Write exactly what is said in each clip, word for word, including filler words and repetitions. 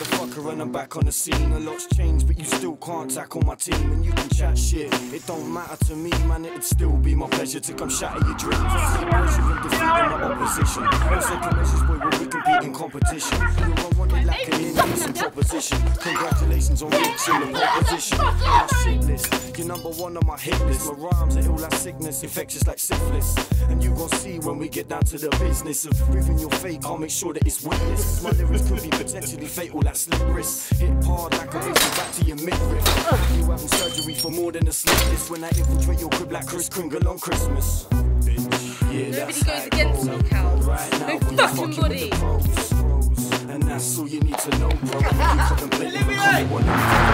motherfucker and I'm back on the scene. A lot's changed but you still can't tackle my team. And you can chat shit, it don't matter to me, man. It'd still be my pleasure to come shatter your dreams. I see pressure and defeating my opposition. No second measures, boy, when we compete in competition. You're unwanted, lacking in innocent proposition. Congratulations on reaching the proposition. My shit list, you're number one on my hit list. My rhymes are ill like sickness, infectious like syphilis. And you gon' see when we get down to the business of breathing your fake, I'll make sure that it's witness. My lyrics could be potentially fatal like slip wrists. Hit hard like a razor back to your midriff. You having surgery for more than a slip disc when I infiltrate your crib like Kris Kringle on Christmas. Yeah, nobody goes against me, Cal. Right now, no when fucking you're body. Pros, pros, and that's all you need to know, bro. You contemplate becoming one of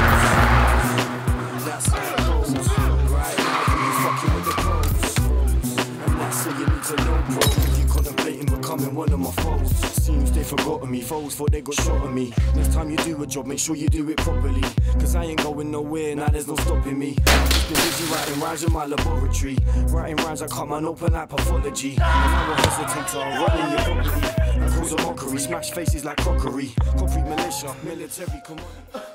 the that's how it goes. Right now, when you're fucking with the pros, and that's all you need to know, bro. You contemplating becoming one of my foes. Seems they forgotten me, foes thought they got shot at me. Next time you do a job, make sure you do it properly. Cause I ain't going nowhere, now there's no stopping me. I've just been busy writing rhymes in my laboratory. Writing rhymes I cut man open like pathology. And I won't hesitate to run in your property and cause a mockery, smash faces like crockery. Concrete militia, military commodity.